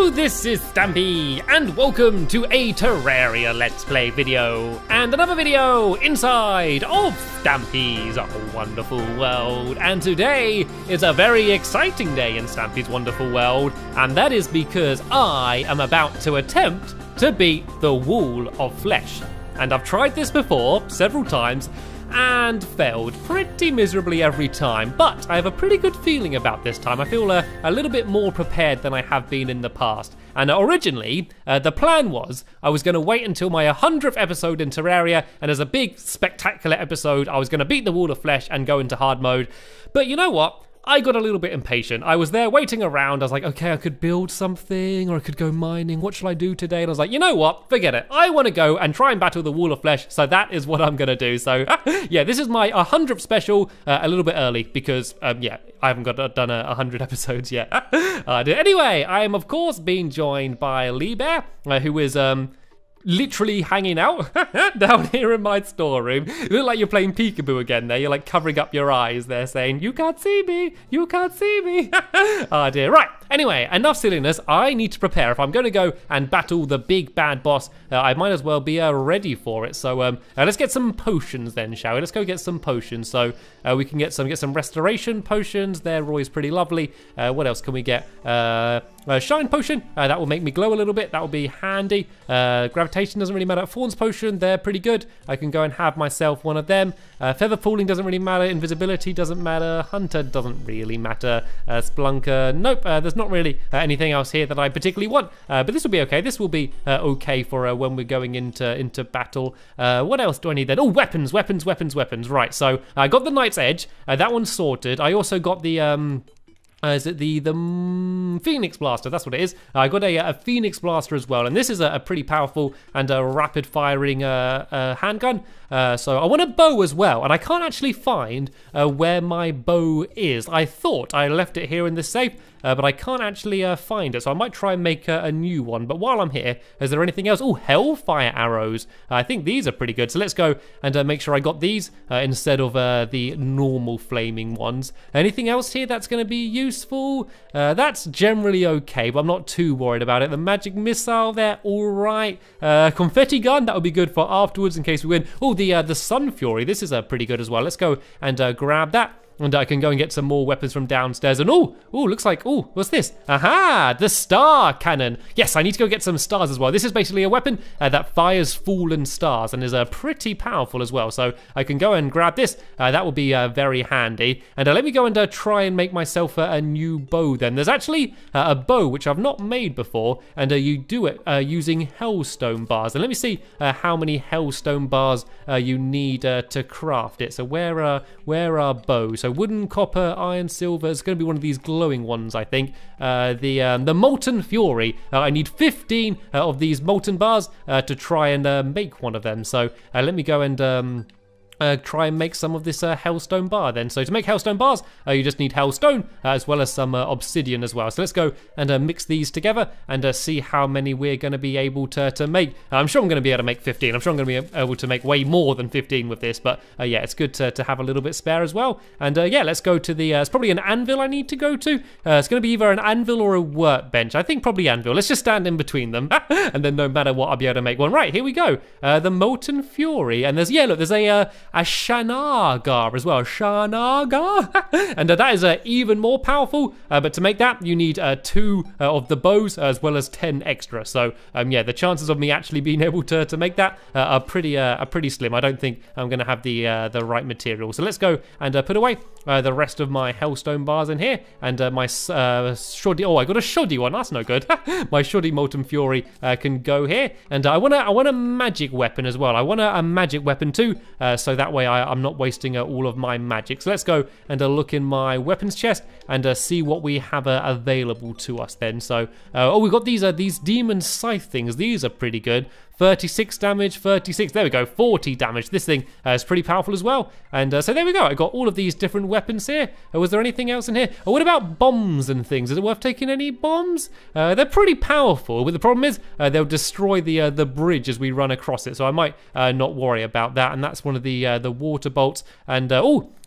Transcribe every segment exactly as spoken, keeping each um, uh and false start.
Hello, this is Stampy, and welcome to a Terraria Let's Play video, and another video inside of Stampy's wonderful world. And today is a very exciting day in Stampy's wonderful world, and that is because I am about to attempt to beat the Wall of Flesh. And I've tried this before, several times, and failed pretty miserably every time, but I have a pretty good feeling about this time. I feel uh, a little bit more prepared than I have been in the past. And originally, uh, the plan was I was going to wait until my hundredth episode in Terraria, and as a big, spectacular episode, I was going to beat the Wall of Flesh and go into hard mode. But you know what? I got a little bit impatient. I was there waiting around. I was like, okay, I could build something, or I could go mining. What shall I do today? And I was like, you know what? Forget it. I want to go and try and battle the Wall of Flesh, so that is what I'm going to do. So, yeah, this is my hundredth special, uh, a little bit early, because, um, yeah, I haven't got uh, done a one hundred episodes yet. uh, anyway, I am, of course, being joined by Lee Bear, uh, who is... um. literally hanging out down here in my storeroom. You look like you're playing peekaboo again there. You're like covering up your eyes there saying, you can't see me, you can't see me. Oh dear. Right, anyway, enough silliness. I need to prepare. If I'm going to go and battle the big bad boss, uh, I might as well be uh, ready for it. So um, uh, let's get some potions then, shall we? Let's go get some potions. So uh, we can get some get some restoration potions. They're always pretty lovely. Uh, what else can we get? Uh, Uh, shine potion, uh, that will make me glow a little bit. That will be handy. Uh, gravitation doesn't really matter. Thorns potion, they're pretty good. I can go and have myself one of them. Uh, feather falling doesn't really matter. Invisibility doesn't matter. Hunter doesn't really matter. Uh, Splunker, nope. Uh, there's not really uh, anything else here that I particularly want. Uh, but this will be okay. This will be uh, okay for uh, when we're going into into battle. Uh, what else do I need then? Oh, weapons, weapons, weapons, weapons. Right. So I got the Knight's Edge. Uh, that one's sorted. I also got the. Um, Uh, is it the the mm, Phoenix Blaster? That's what it is. I got a, a Phoenix Blaster as well, and this is a, a pretty powerful and a rapid firing uh, uh, handgun. Uh, so I want a bow as well, and I can't actually find uh, where my bow is. I thought I left it here in the safe, uh, but I can't actually uh, find it, so I might try and make a, a new one. But while I'm here, is there anything else? Oh, Hellfire arrows. I think these are pretty good, so let's go and uh, make sure I got these uh, instead of uh, the normal flaming ones. Anything else here that's going to be useful? Uh, that's generally okay, but I'm not too worried about it. The magic missile, they're all right. Uh, confetti gun, that would be good for afterwards in case we win. Oh, the uh, the Sun Fury, this is uh, pretty good as well. Let's go and uh, grab that. And I can go and get some more weapons from downstairs. And oh, oh, looks like, oh, what's this? Aha, the star cannon. Yes, I need to go get some stars as well. This is basically a weapon uh, that fires fallen stars and is uh, pretty powerful as well. So I can go and grab this. Uh, that will be uh, very handy. And uh, let me go and uh, try and make myself uh, a new bow then. There's actually uh, a bow which I've not made before. And uh, you do it uh, using hellstone bars. And let me see uh, how many hellstone bars uh, you need uh, to craft it. So where, uh, where are bows? So wooden, copper, iron, silver. It's going to be one of these glowing ones, I think. Uh, the um, the Molten Fury. Uh, I need fifteen uh, of these molten bars uh, to try and uh, make one of them. So uh, let me go and... Um, Uh, try and make some of this uh, hellstone bar then. So to make hellstone bars, uh, you just need hellstone uh, as well as some uh, obsidian as well. So let's go and uh, mix these together and uh, see how many we're going to be able to, to make. Uh, I'm sure I'm going to be able to make fifteen. I'm sure I'm going to be able to make way more than fifteen with this. But uh, yeah, it's good to, to have a little bit spare as well. And uh, yeah, let's go to the, uh, it's probably an anvil I need to go to. Uh, it's going to be either an anvil or a workbench. I think probably anvil. Let's just stand in between them. And then no matter what, I'll be able to make one. Right, here we go. Uh, the Molten Fury. And there's, yeah, look, there's a... Uh, a Shanagar as well, Shanagar, and uh, that is uh, even more powerful, uh, but to make that you need uh, two uh, of the bows as well as ten extra, so um, yeah, the chances of me actually being able to, to make that uh, are pretty uh, are pretty slim. I don't think I'm going to have the uh, the right material, so let's go and uh, put away uh, the rest of my hellstone bars in here, and uh, my uh, shoddy, oh I got a shoddy one, that's no good. My shoddy Molten Fury uh, can go here, and uh, I want to I want a magic weapon as well. I want a, a magic weapon too, uh, so that way I I, I'm not wasting uh, all of my magic. So let's go and uh, look in my weapons chest and uh, see what we have uh, available to us then. So, uh, oh, we've got these, uh, these demon scythe things. These are pretty good. thirty-six damage, thirty-six, there we go, forty damage. This thing uh, is pretty powerful as well. And uh, so there we go, I got all of these different weapons here. Uh, was there anything else in here? Oh, what about bombs and things? Is it worth taking any bombs? Uh, they're pretty powerful, but the problem is uh, they'll destroy the uh, the bridge as we run across it. So I might uh, not worry about that. And that's one of the uh, the water bolts. And uh, oh,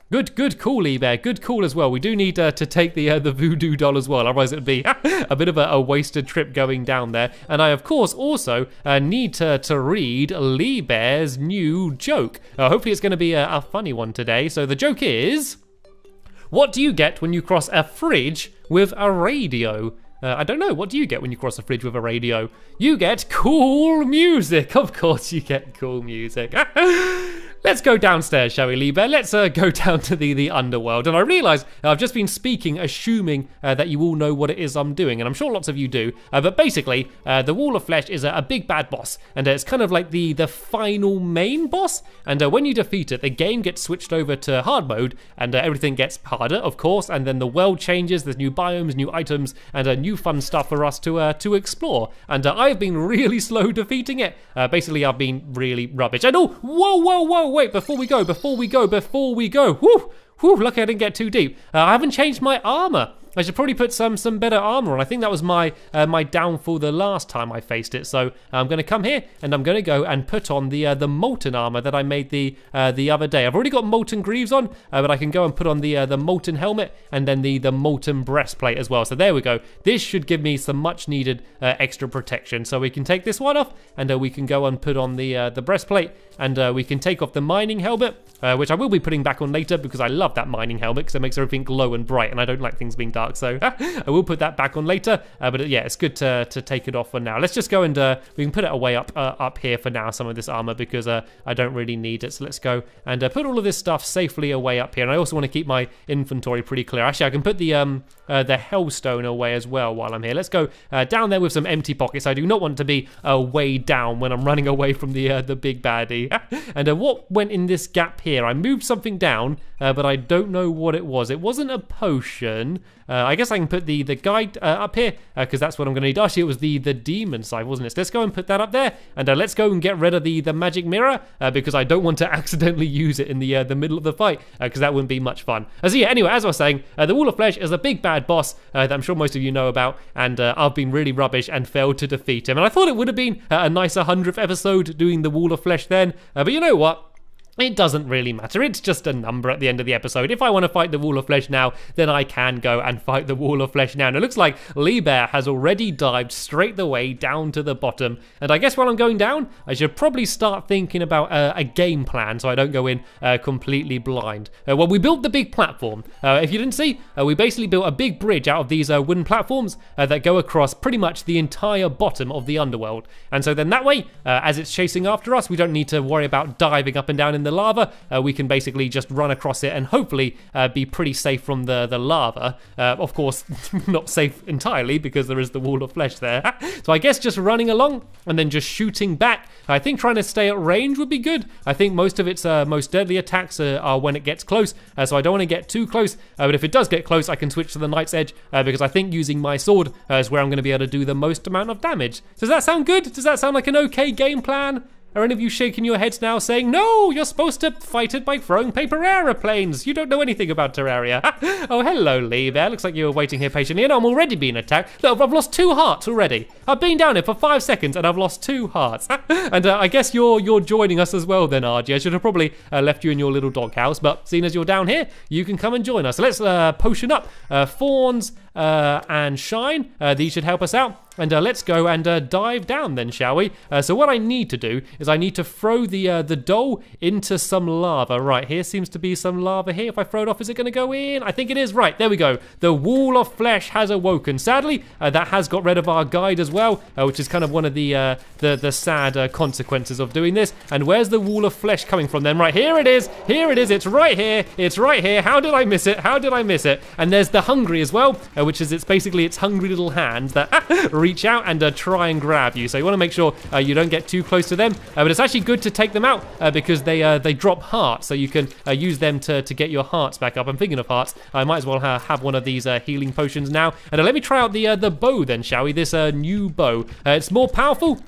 Good, good call, eBay. Good call as well. We do need uh, to take the uh, the voodoo doll as well, otherwise it'd be a bit of a, a wasted trip going down there. And I, of course, also uh, need to, to read Lee Bear's new joke. Uh, hopefully it's going to be a, a funny one today. So the joke is, what do you get when you cross a fridge with a radio? Uh, I don't know, what do you get when you cross a fridge with a radio? You get cool music. Of course you get cool music. Let's go downstairs, shall we, Lee Bear? Let's uh, go down to the, the underworld. And I realise I've just been speaking, assuming uh, that you all know what it is I'm doing, and I'm sure lots of you do. Uh, but basically, uh, the Wall of Flesh is a, a big bad boss, and uh, it's kind of like the, the final main boss. And uh, when you defeat it, the game gets switched over to hard mode, and uh, everything gets harder, of course, and then the world changes. There's new biomes, new items, and uh, new fun stuff for us to uh, to explore. And uh, I've been really slow defeating it. Uh, basically, I've been really rubbish. And oh, whoa, whoa, whoa, wait, before we go, before we go, before we go, whoo, whoo, lucky I didn't get too deep. Uh, I haven't changed my armor. I should probably put some some better armor on. I think that was my uh, my downfall the last time I faced it. So I'm going to come here and I'm going to go and put on the uh, the molten armor that I made the uh, the other day. I've already got molten greaves on, uh, but I can go and put on the uh, the molten helmet and then the the molten breastplate as well. So there we go. This should give me some much needed uh, extra protection. So we can take this one off and uh, we can go and put on the uh, the breastplate, and uh, we can take off the mining helmet, uh, which I will be putting back on later because I love that mining helmet because it makes everything glow and bright, and I don't like things being dark. So I will put that back on later, uh, but yeah, it's good to, to take it off for now. Let's just go and uh, we can put it away up uh, up here for now, some of this armor, because uh, I don't really need it. So let's go and uh, put all of this stuff safely away up here. And I also want to keep my inventory pretty clear. Actually, I can put the um uh, the Hellstone away as well while I'm here. Let's go uh, down there with some empty pockets. I do not want to be uh, way down when I'm running away from the uh, the big baddie. And uh, what went in this gap here? I moved something down, uh, but I don't know what it was. It wasn't a potion. Uh, I guess I can put the the guide uh, up here because uh, that's what I'm going to need. Actually, it was the the demon side, wasn't it? So let's go and put that up there, and uh, let's go and get rid of the the magic mirror uh, because I don't want to accidentally use it in the uh, the middle of the fight because uh, that wouldn't be much fun. Uh, so yeah, anyway, as I was saying, uh, the Wall of Flesh is a big bad boss uh, that I'm sure most of you know about, and uh, I've been really rubbish and failed to defeat him. And I thought it would have been uh, a nicer hundredth episode doing the Wall of Flesh then, uh, but you know what? It doesn't really matter. It's just a number at the end of the episode. If I want to fight the Wall of Flesh now, then I can go and fight the Wall of Flesh now. And it looks like Lee Bear has already dived straight the way down to the bottom. And I guess while I'm going down, I should probably start thinking about uh, a game plan so I don't go in uh, completely blind. Uh, well, we built the big platform. Uh, if you didn't see, uh, we basically built a big bridge out of these uh, wooden platforms uh, that go across pretty much the entire bottom of the underworld. And so then that way, uh, as it's chasing after us, we don't need to worry about diving up and down in the the lava. Uh, we can basically just run across it and hopefully uh, be pretty safe from the, the lava. Uh, of course, not safe entirely because there is the Wall of Flesh there. So I guess just running along and then just shooting back. I think trying to stay at range would be good. I think most of its uh, most deadly attacks uh, are when it gets close, uh, so I don't want to get too close, uh, but if it does get close, I can switch to the Knight's Edge uh, because I think using my sword uh, is where I'm going to be able to do the most amount of damage. Does that sound good? Does that sound like an okay game plan? Are any of you shaking your heads now saying, no, you're supposed to fight it by throwing paper aeroplanes. You don't know anything about Terraria. Oh, hello, Lee there. Looks like you were waiting here patiently, and I'm already being attacked. Look, I've lost two hearts already. I've been down here for five seconds, and I've lost two hearts. And uh, I guess you're you're joining us as well then, R G. I should have probably uh, left you in your little doghouse, but seeing as you're down here, you can come and join us. So let's uh, potion up. Uh, Fawns uh, and Shine. Uh, these should help us out. And uh, let's go and uh, dive down then, shall we? Uh, so what I need to do is I need to throw the uh, the doll into some lava. Right, here seems to be some lava here. If I throw it off, is it going to go in? I think it is. Right, there we go. The Wall of Flesh has awoken. Sadly, uh, that has got rid of our guide as well, uh, which is kind of one of the uh, the, the sad uh, consequences of doing this. And where's the Wall of Flesh coming from then? Right, here it is. Here it is. It's right here. It's right here. How did I miss it? How did I miss it? And there's the Hungry as well, uh, which is it's basically its hungry little hands that reach out and uh, try and grab you. So you want to make sure uh, you don't get too close to them. Uh, but it's actually good to take them out uh, because they uh, they drop hearts, so you can uh, use them to, to get your hearts back up. I'm thinking of hearts. I might as well ha have one of these uh, healing potions now. And uh, let me try out the uh, the bow then, shall we? This uh, new bow. Uh, it's more powerful.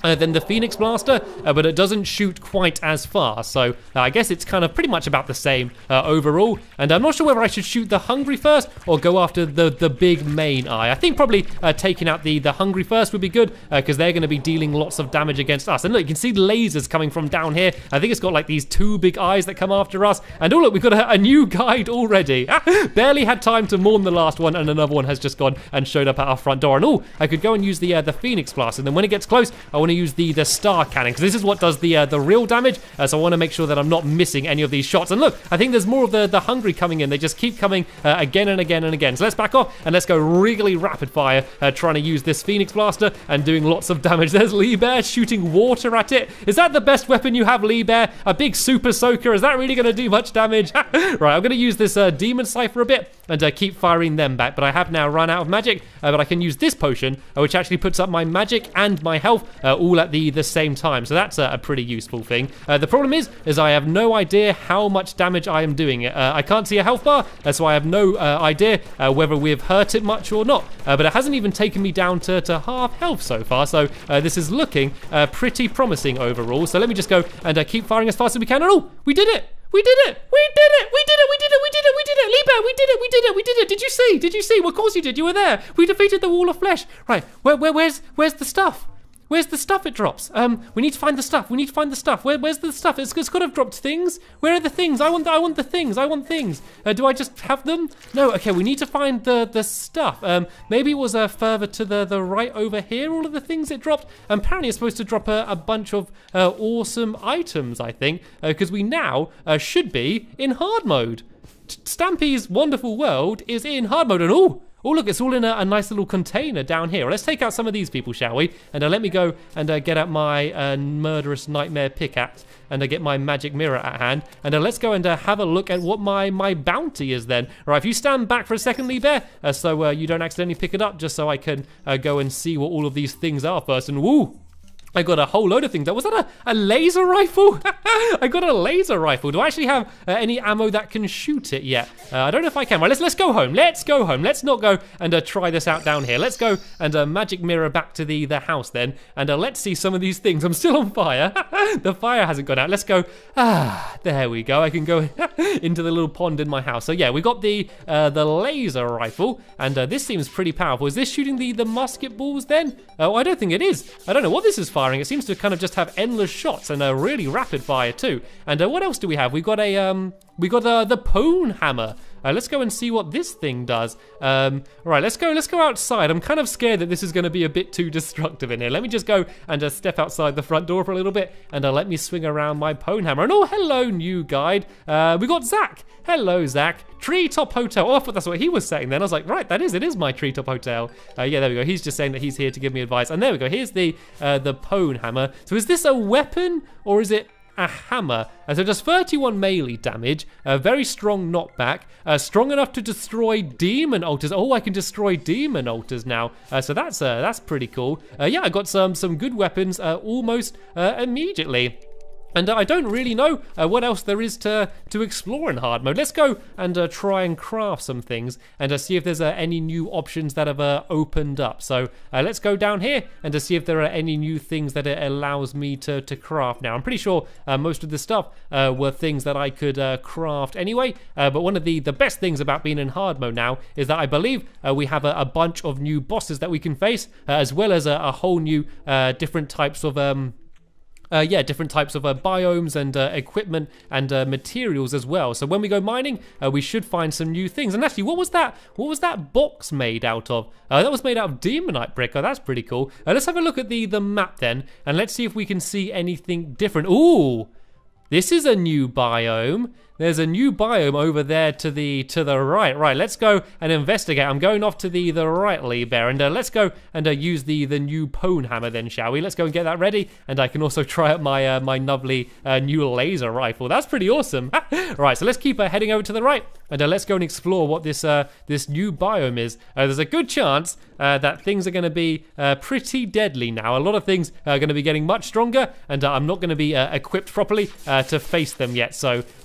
Uh, than the Phoenix Blaster, uh, but it doesn't shoot quite as far, so uh, I guess it's kind of pretty much about the same uh, overall, and I'm not sure whether I should shoot the Hungry first or go after the, the big main eye. I think probably uh, taking out the, the Hungry first would be good, because uh, they're going to be dealing lots of damage against us. And look, you can see lasers coming from down here. I think it's got like these two big eyes that come after us, and oh look, we've got a, a new guide already. Barely had time to mourn the last one, and another one has just gone and showed up at our front door. And oh, I could go and use the, uh, the Phoenix Blast, and then when it gets close, I want to use the the star cannon, because this is what does the uh, the real damage, uh, so I want to make sure that I'm not missing any of these shots. And look, I think there's more of the the Hungry coming in. They just keep coming uh, again and again and again. So let's back off and let's go really rapid fire, uh, trying to use this Phoenix Blaster and doing lots of damage. There's Lee Bear shooting water at it. Is that the best weapon you have, Lee Bear? A big super soaker? Is that really going to do much damage? Right, I'm going to use this uh, Demon Cypher a bit and uh, keep firing them back, but I have now run out of magic, uh, but I can use this potion, uh, which actually puts up my magic and my health uh, all at the, the same time, so that's a, a pretty useful thing. Uh, the problem is, is I have no idea how much damage I am doing. Uh, I can't see a health bar, uh, so I have no uh, idea uh, whether we've hurt it much or not, uh, but it hasn't even taken me down to, to half health so far, so uh, this is looking uh, pretty promising overall. So let me just go and uh, keep firing as fast as we can, and oh, we did it! We did it! We did it! We did it! We did it! We did it! We did it! Lee Bear, we did it! We did it! We did it! Did you see? Did you see? Well, of course you did. You were there. We defeated the Wall of Flesh. Right. Where, where, where's, where's the stuff? Where's the stuff it drops? Um, we need to find the stuff. We need to find the stuff. Where, where's the stuff? It's, it's got to have dropped things. Where are the things? I want the, I want the things. I want things. Uh, do I just have them? No. Okay, we need to find the the stuff. Um, maybe it was uh, further to the the right over here. All of the things it dropped. Um, apparently, it's supposed to drop a, a bunch of uh, awesome items. I think because uh, we now uh, should be in hard mode. Stampy's Wonderful World is in hard mode, and oh. Oh, look, it's all in a, a nice little container down here. Let's take out some of these people, shall we? And uh, let me go and uh, get out my uh, murderous nightmare pickaxe and uh, get my magic mirror at hand. And uh, let's go and uh, have a look at what my, my bounty is then. All right, if you stand back for a second, Lee Bear, uh, so uh, you don't accidentally pick it up, just so I can uh, go and see what all of these things are first. And woo! I got a whole load of things. Was that a, a laser rifle? I got a laser rifle. Do I actually have uh, any ammo that can shoot it yet? Uh, I don't know if I can. Right, let's let's go home. Let's go home. Let's not go and uh, try this out down here. Let's go and uh, magic mirror back to the, the house then. And uh, let's see some of these things. I'm still on fire. The fire hasn't gone out. Let's go. Ah, there we go. I can go into the little pond in my house. So yeah, we got the uh, the laser rifle. And uh, this seems pretty powerful. Is this shooting the, the musket balls then? Oh, I don't think it is. I don't know what this is firing. It seems to kind of just have endless shots and a really rapid fire too. And uh, what else do we have? We've got a um, we got uh, the Pone Hammer. Uh, let's go and see what this thing does. Um, all right, let's go. Let's go outside. I'm kind of scared that this is going to be a bit too destructive in here. Let me just go and uh, step outside the front door for a little bit, and uh, let me swing around my Pone Hammer. And oh, hello, new guide. Uh, we got Zach. Hello, Zach. Treetop Hotel. Oh, I thought that's what he was saying then. I was like, right, that is. It is my Treetop Hotel. Uh, yeah, there we go. He's just saying that he's here to give me advice. And there we go. Here's the uh, the Pone Hammer. So is this a weapon or is it a hammer? And so it does thirty-one melee damage, a very strong knockback, uh, strong enough to destroy demon altars. Oh, I can destroy demon altars now. Uh, so that's uh, that's pretty cool. Uh, yeah, I got some some good weapons uh, almost uh, immediately. And uh, I don't really know uh, what else there is to, to explore in hard mode. Let's go and uh, try and craft some things and uh, see if there's uh, any new options that have uh, opened up. So uh, let's go down here and to see if there are any new things that it allows me to, to craft now. I'm pretty sure uh, most of the stuff uh, were things that I could uh, craft anyway. Uh, but one of the, the best things about being in hard mode now is that I believe uh, we have a, a bunch of new bosses that we can face, uh, as well as a, a whole new uh, different types of... Um, Uh, yeah, different types of uh, biomes and uh, equipment and uh, materials as well. So when we go mining, uh, we should find some new things. And actually, what was that? What was that box made out of? Uh, that was made out of demonite brick. Oh, that's pretty cool. Uh, let's have a look at the the map then, and let's see if we can see anything different. Ooh, this is a new biome. There's a new biome over there to the to the right. Right, let's go and investigate. I'm going off to the the right, Lee Bear, and uh, let's go and uh, use the the new Pone Hammer then, shall we? Let's go and get that ready, and I can also try out my uh, my lovely uh, new laser rifle. That's pretty awesome. Right, so let's keep uh, heading over to the right, and uh, let's go and explore what this uh, this new biome is. Uh, there's a good chance uh, that things are going to be uh, pretty deadly now. A lot of things are going to be getting much stronger, and uh, I'm not going to be uh, equipped properly uh, to face them yet. So I'm going to be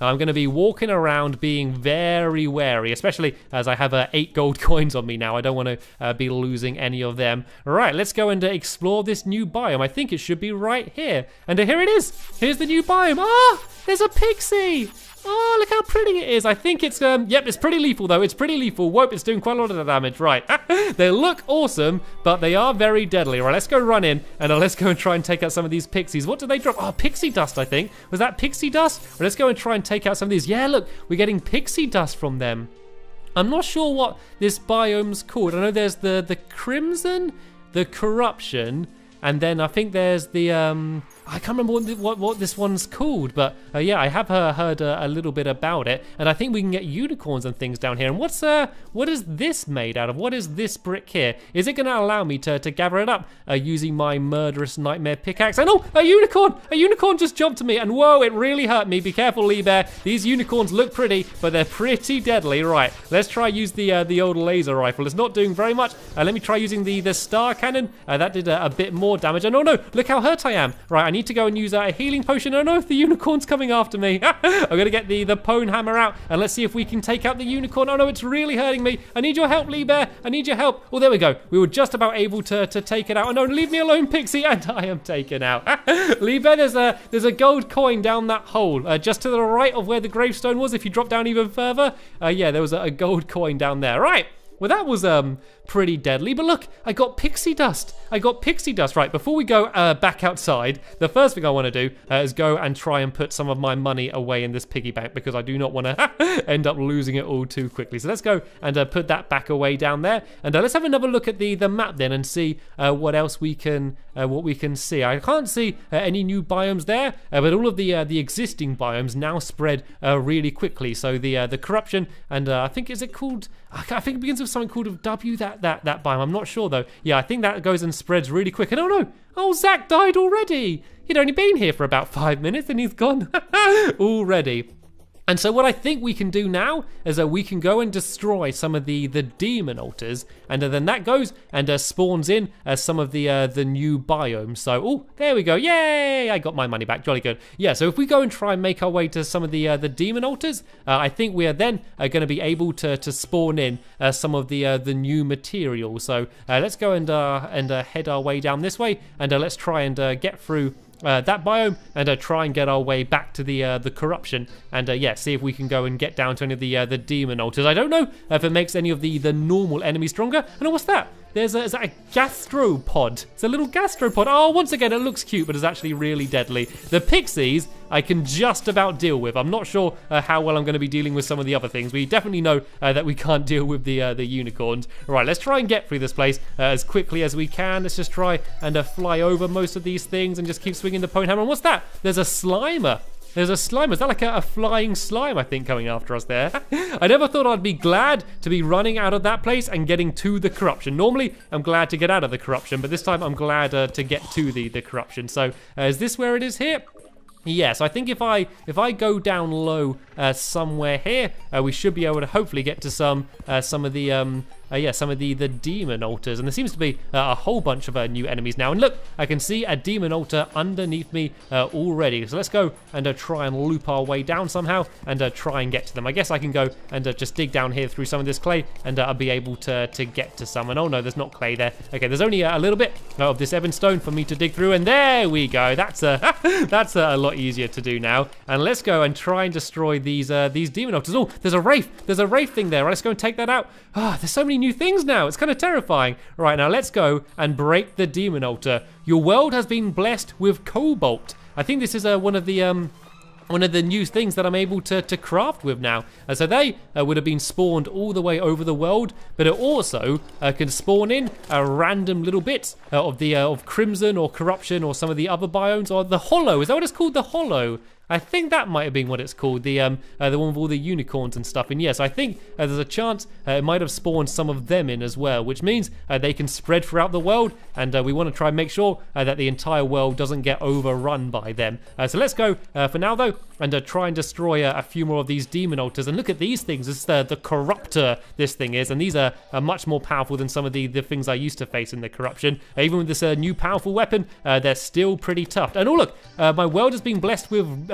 walking around being very wary, especially as I have uh, eight gold coins on me now. I don't want to uh, be losing any of them. All right, let's go and uh, explore this new biome. I think it should be right here. And uh, here it is. Here's the new biome. Ah, there's a pixie. Oh, look how pretty it is. I think it's, um, yep, it's pretty lethal though. It's pretty lethal. Whoop, it's doing quite a lot of damage. Right. They look awesome, but they are very deadly. All right, let's go run in and uh, let's go and try and take out some of these pixies. What do they drop? Oh, pixie dust, I think. Was that pixie dust? Well, let's go and try and take out some of these. Yeah, look, we're getting pixie dust from them. I'm not sure what this biome's called. I know there's the, the Crimson, the Corruption, and then I think there's the, um, I can't remember what, what, what this one's called, but uh, yeah, I have uh, heard uh, a little bit about it, and I think we can get unicorns and things down here. And what's uh, what is this made out of? What is this brick here? Is it going to allow me to, to gather it up uh, using my murderous nightmare pickaxe? And oh, a unicorn! A unicorn just jumped to me, and whoa, it really hurt me. Be careful, Lee Bear. These unicorns look pretty, but they're pretty deadly. Right, let's try use the uh, the old laser rifle. It's not doing very much. Uh, let me try using the the star cannon. Uh, that did uh, a bit more damage. And oh no, look how hurt I am. Right, I need to go and use uh, a healing potion. Oh no, the unicorn's coming after me. I'm gonna get the the pwn hammer out and let's see if we can take out the unicorn. Oh no, it's really hurting me. I need your help, Lee Bear. I need your help. Oh, there we go. We were just about able to to take it out. Oh no, leave me alone, Pixie, and I am taken out. Lee Bear, there's a there's a gold coin down that hole, uh, just to the right of where the gravestone was. If you drop down even further, uh, yeah, there was a, a gold coin down there. Right. Well, that was um pretty deadly, but look, I got pixie dust. I got pixie dust. Right, before we go uh, back outside, the first thing I want to do uh, is go and try and put some of my money away in this piggy bank because I do not want to end up losing it all too quickly. So let's go and uh, put that back away down there, and uh, let's have another look at the the map then and see uh, what else we can uh, what we can see. I can't see uh, any new biomes there, uh, but all of the uh, the existing biomes now spread uh, really quickly. So the uh, the corruption and uh, I think is it called? I think it begins with something called of W. That that that biome. I'm not sure though. Yeah, I think that goes and spreads really quick. And oh no, oh Zach died already. He'd only been here for about five minutes and he's gone already. And so what I think we can do now is that we can go and destroy some of the, the demon altars, and uh, then that goes and uh, spawns in uh, some of the uh, the new biomes. So, oh, there we go. Yay! I got my money back. Jolly good. Yeah, so if we go and try and make our way to some of the uh, the demon altars, uh, I think we are then uh, going to be able to, to spawn in uh, some of the uh, the new materials. So uh, let's go and, uh, and uh, head our way down this way, and uh, let's try and uh, get through Uh, that biome and uh, try and get our way back to the uh, the corruption, and uh, yeah, see if we can go and get down to any of the uh, the demon altars. I don't know if it makes any of the the normal enemies stronger. And oh, what's that? There's a, is that a gastropod? It's a little gastropod. Oh, once again, it looks cute, but it's actually really deadly. The pixies I can just about deal with. I'm not sure uh, how well I'm going to be dealing with some of the other things. We definitely know uh, that we can't deal with the uh, the unicorns. All right, let's try and get through this place uh, as quickly as we can. Let's just try and uh, fly over most of these things and just keep swinging the pwn hammer. And what's that? There's a Slimer. There's a Slimer. Is that like a, a flying slime, I think, coming after us there? I never thought I'd be glad to be running out of that place and getting to the corruption. Normally, I'm glad to get out of the corruption, but this time I'm glad uh, to get to the, the corruption. So, uh, is this where it is here? Yeah, so I think if I if I go down low uh, somewhere here, uh, we should be able to hopefully get to some uh, some of the um uh, yeah some of the the demon altars, and there seems to be uh, a whole bunch of uh, new enemies now. And look, I can see a demon altar underneath me uh, already. So let's go and uh, try and loop our way down somehow and uh, try and get to them. I guess I can go and uh, just dig down here through some of this clay, and uh, I'll be able to to get to some. And oh no, there's not clay there. Okay, there's only a little bit of this ebon stone for me to dig through, and there we go. That's a that's a lot easier to do now. And let's go and try and destroy these uh, these demon altars. Oh, there's a wraith. There's a wraith thing there. Right, let's go and take that out. Ah, oh, there's so many new things now. It's kind of terrifying. Right, now let's go and break the demon altar. Your world has been blessed with cobalt. I think this is uh, one of the um one of the new things that I'm able to, to craft with now. Uh, so they uh, would have been spawned all the way over the world, but it also uh, can spawn in uh, random little bits uh, of the uh, of Crimson or Corruption or some of the other biomes, or the Hollow. Is that what it's called? The Hollow. I think that might have been what it's called, the um, uh, the one with all the unicorns and stuff. And yes, I think uh, there's a chance uh, it might have spawned some of them in as well, which means uh, they can spread throughout the world, and uh, we want to try and make sure uh, that the entire world doesn't get overrun by them. Uh, so let's go uh, for now, though, and uh, try and destroy uh, a few more of these demon altars. And look at these things. This is the, the Corruptor, this thing is, and these are, are much more powerful than some of the, the things I used to face in the Corruption. Uh, even with this uh, new powerful weapon, uh, they're still pretty tough. And oh, look, uh, my world has been blessed with Uh,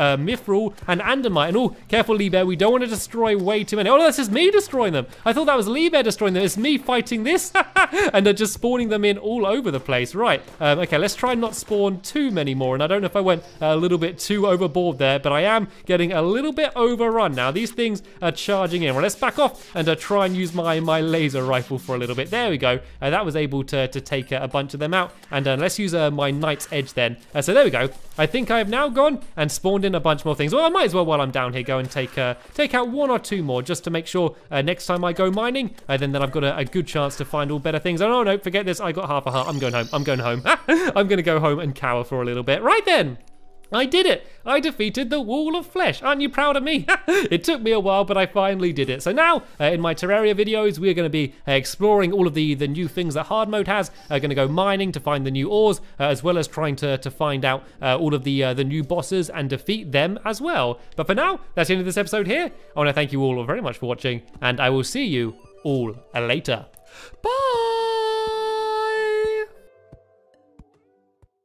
uh, Mithril, and Andamite. And oh, careful, Lee Bear, we don't want to destroy way too many. Oh, no, that's just me destroying them. I thought that was Lee Bear destroying them. It's me fighting this and uh, just spawning them in all over the place. Right, um, okay, let's try not spawn too many more. And I don't know if I went a little bit too overboard there, but I am getting a little bit overrun now. These things are charging in. Well, let's back off and uh, try and use my, my laser rifle for a little bit. There we go. Uh, that was able to, to take uh, a bunch of them out. And uh, let's use uh, my Knight's Edge then. Uh, so there we go. I think I have now gone and spawned in a bunch more things. Well, I might as well, while I'm down here, go and take uh, take out one or two more just to make sure uh, next time I go mining, uh, then, then I've got a, a good chance to find all better things. Oh, no, no, forget this. I got half a heart. I'm going home. I'm going home. I'm going to go home and cower for a little bit. Right then. I did it! I defeated the Wall of Flesh. Aren't you proud of me? It took me a while, but I finally did it. So now, uh, in my Terraria videos, we're going to be uh, exploring all of the, the new things that hard mode has. We're going to go mining to find the new ores, uh, as well as trying to, to find out uh, all of the, uh, the new bosses and defeat them as well. But for now, that's the end of this episode here. I want to thank you all very much for watching, and I will see you all later. Bye!